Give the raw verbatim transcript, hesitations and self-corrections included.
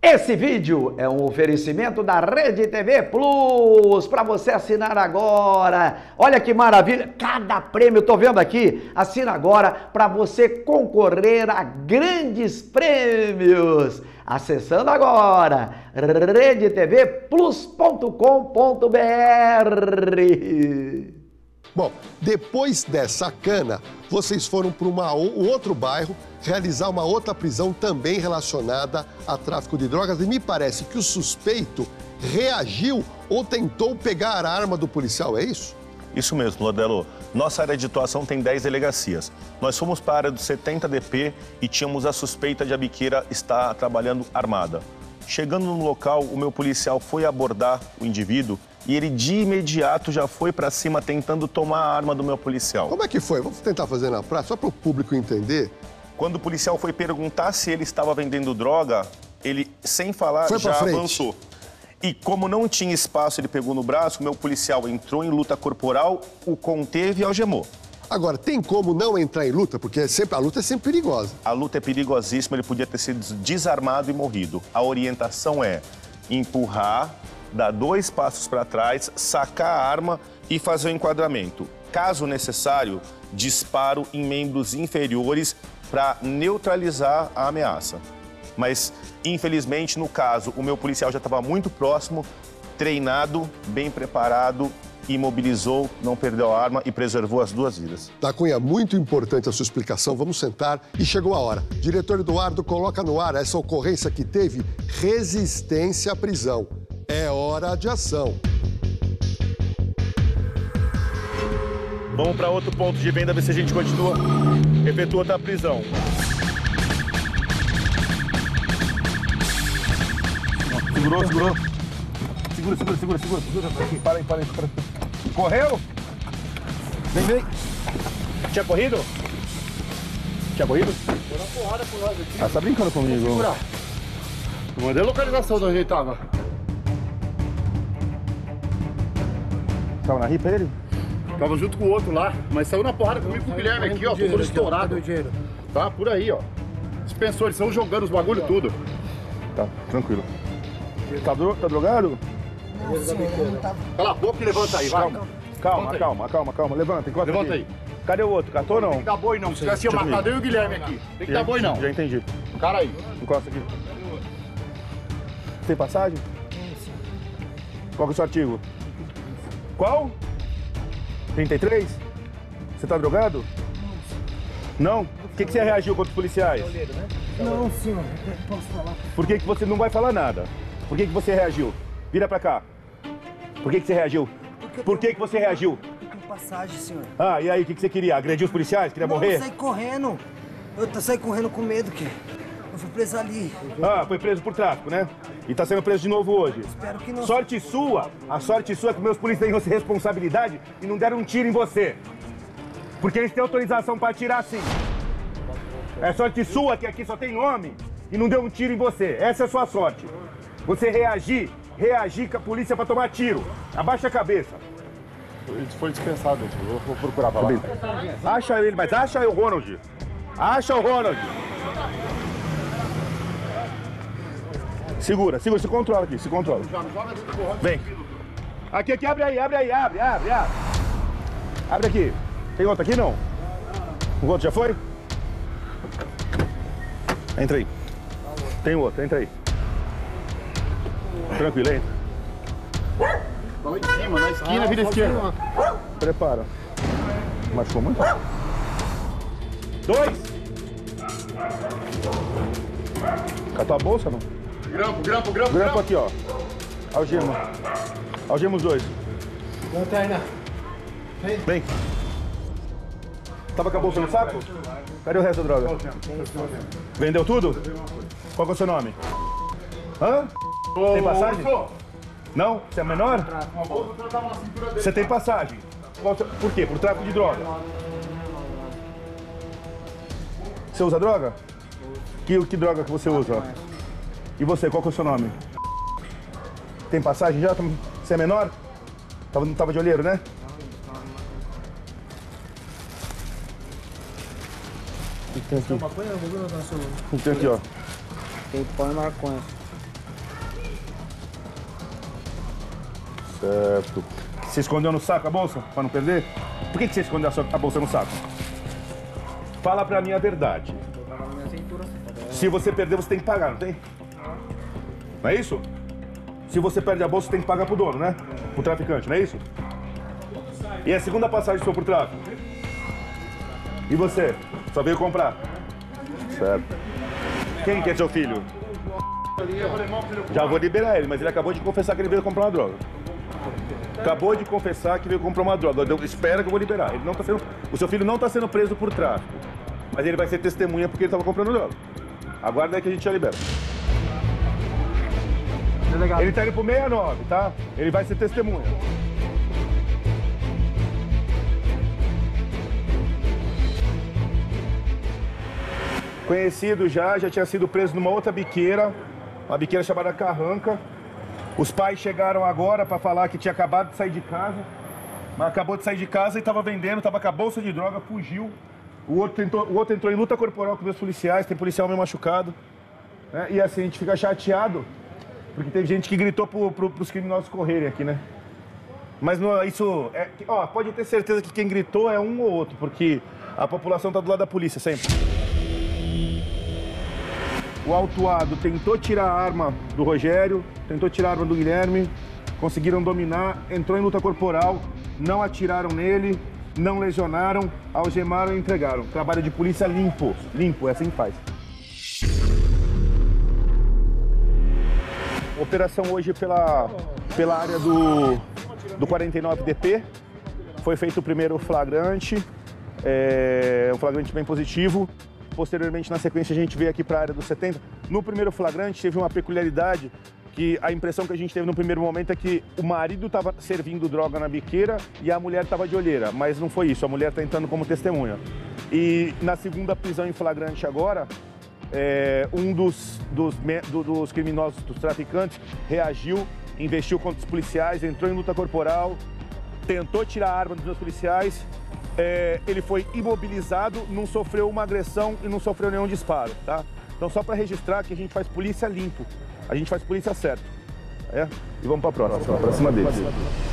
Esse vídeo é um oferecimento da Rede T V Plus, para você assinar agora. Olha que maravilha, cada prêmio, tô vendo aqui, assina agora para você concorrer a grandes prêmios. Acessando agora, rede t v plus ponto com ponto b r. Bom, depois dessa cana, vocês foram para um outro bairro realizar uma outra prisão também relacionada a tráfico de drogas. E me parece que o suspeito reagiu ou tentou pegar a arma do policial, é isso? Isso mesmo, Lodelo. Nossa área de atuação tem dez delegacias. Nós fomos para a área do setenta D P e tínhamos a suspeita de a biqueira estar trabalhando armada. Chegando no local, o meu policial foi abordar o indivíduo e ele de imediato já foi para cima tentando tomar a arma do meu policial. Como é que foi? Vamos tentar fazer na prática, só para o público entender. Quando o policial foi perguntar se ele estava vendendo droga, ele, sem falar, foi já frente. avançou. E como não tinha espaço, ele pegou no braço, o meu policial entrou em luta corporal, o conteve e algemou. Agora, tem como não entrar em luta? Porque é sempre, a luta é sempre perigosa. A luta é perigosíssima, ele podia ter sido desarmado e morrido. A orientação é empurrar, dar dois passos para trás, sacar a arma e fazer o enquadramento. Caso necessário, disparo em membros inferiores para neutralizar a ameaça. Mas, infelizmente, no caso, o meu policial já estava muito próximo, treinado, bem preparado, imobilizou, não perdeu a arma e preservou as duas vidas. Da Cunha, muito importante a sua explicação. Vamos sentar e chegou a hora. Diretor Eduardo, coloca no ar essa ocorrência que teve resistência à prisão. É hora de ação. Vamos para outro ponto de venda, ver se a gente continua, efetua outra prisão. Segurou, segurou. Segura, segura, segura, segura, segura. Aqui, para aí, para aí, para aí. Correu? Vem, vem. Tinha corrido? Tinha corrido? Tô na porrada com nós aqui. Ah, tá brincando comigo? Segura. Eu mandei a localização de onde ele tava. Tava na ripa ele? Tava junto com o outro lá, mas saiu na porrada comigo com o Guilherme aqui, ó. Tô todo estourado. Tá, por aí, ó. Dispensou, eles estão jogando os bagulho tudo. Tá, tranquilo. Tá, dro tá drogado? Não, senhor, não tava. Cala a boca e levanta aí, vai. Calma, calma, aí. calma, calma, calma. Levanta, encosta Levanta aqui. aí. Cadê o outro? Catou ou não? Tem que dar boi não, se tivesse matado eu e o Guilherme aqui. Tem que dar boi não. Já entendi. Cara aí. Encosta aqui. Tem passagem? Qual que é o seu artigo? Qual? trinta e três? Você tá drogado? Não. Por que, que você reagiu contra os policiais? Não, senhor, posso falar. Por que, que você não vai falar nada? Por que, que você reagiu? Vira pra cá. Por que, que você reagiu? Porque Por que, que você reagiu? Eu tenho passagem, senhor. Ah, e aí, o que, que você queria? Agredir os policiais? Queria Não, morrer? Eu saí correndo. Eu tô- saí correndo com medo, que eu fui preso ali. Ah, foi preso por tráfico, né? E tá sendo preso de novo hoje. Espero que não. Sorte sua, a sorte sua é que meus polícias têm responsabilidade e não deram um tiro em você. Porque eles têm autorização pra atirar sim. É sorte sua que aqui só tem homem e não deu um tiro em você. Essa é a sua sorte. Você reagir, reagir com a polícia pra tomar tiro. Abaixa a cabeça. Ele foi dispensado, eu vou procurar pra lá. Acha ele, mas acha o Ronald. Acha o Ronald. Segura, segura, se controla aqui, se controla. Vem. Aqui, aqui, abre aí, abre aí, abre, abre, abre. Abre aqui. Tem outro aqui, não? O outro já foi? Entra aí. Tem outro, entra aí. Tranquilo, entra. Tá lá em cima, na esquina, vira esquerda. Prepara. Machucou muito? Dois. Catou a bolsa, não? Grampo, grampo, grampo, Grampo aqui, ó. Algema. Algema os dois. Lanterna. Vem. Tava com a bolsa no saco? Cadê o resto da droga? Vendeu tudo? Qual que é o seu nome? Hã? Tem passagem? Não? Você é menor? Você tem passagem. Qual seu- Por quê? Por tráfico de droga. Você usa droga? Que, que droga que você usa? E você, qual que é o seu nome? Tem passagem já? Você é menor? Tava, não tava de olheiro, né? O que tem aqui? Maconha, eu vou dar seu. O que tem aqui, ó? Tem pão e maconha. Certo. Você escondeu no saco a bolsa, pra não perder? Por que que você escondeu a, sua, a bolsa no saco? Fala pra mim a verdade. Se você perder, você tem que pagar, não tem? Não é isso? Se você perde a bolsa, você tem que pagar pro dono, né? Pro traficante, não é isso? E a segunda passagem foi por tráfico? E você? Só veio comprar? Certo. Quem que é seu filho? Já vou liberar ele, mas ele acabou de confessar que ele veio comprar uma droga. Acabou de confessar que veio comprar uma droga. Eu espero que eu vou liberar. Ele não tá sendo... O seu filho não está sendo preso por tráfico, mas ele vai ser testemunha porque ele estava comprando droga. Aguarda aí que a gente já libera. Delegado. Ele tá indo pro sessenta e nove, tá? Ele vai ser testemunha. Conhecido já, já tinha sido preso numa outra biqueira, uma biqueira chamada Carranca. Os pais chegaram agora para falar que tinha acabado de sair de casa, mas acabou de sair de casa e estava vendendo, estava com a bolsa de droga, fugiu. O outro, tentou, o outro entrou em luta corporal com dois policiais, tem policial meio machucado. Né? E assim, a gente fica chateado, porque teve gente que gritou pro, pro, pros criminosos correrem aqui, né? Mas não, isso, é, ó, pode ter certeza que quem gritou é um ou outro, porque a população tá do lado da polícia sempre. O autuado tentou tirar a arma do Rogério, tentou tirar a arma do Guilherme, conseguiram dominar, entrou em luta corporal, não atiraram nele, não lesionaram, algemaram e entregaram. Trabalho de polícia limpo, limpo, é assim que faz. Operação hoje pela, pela área do, do quarenta e nove D P, foi feito o primeiro flagrante, é, um flagrante bem positivo. Posteriormente, na sequência, a gente veio aqui para a área dos setenta. No primeiro flagrante, teve uma peculiaridade que a impressão que a gente teve no primeiro momento é que o marido estava servindo droga na biqueira e a mulher estava de olheira, mas não foi isso, a mulher está entrando como testemunha. E na segunda prisão em flagrante agora, é, um dos, dos, dos criminosos, dos traficantes, reagiu, investiu contra os policiais, entrou em luta corporal, tentou tirar a arma dos meus policiais. É, ele foi imobilizado, não sofreu uma agressão e não sofreu nenhum disparo, tá? Então só para registrar que a gente faz polícia limpo, a gente faz polícia certo, é? E vamos para a próxima, para cima deles.